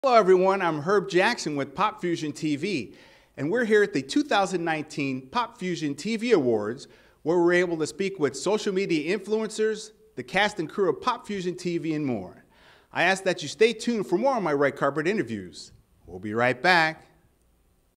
Hello everyone, I'm Herb Jackson with Pop Fusion TV, and we're here at the 2019 Pop Fusion TV Awards, where we're able to speak with social media influencers, the cast and crew of Pop Fusion TV, and more. I ask that you stay tuned for more of my red carpet interviews. We'll be right back.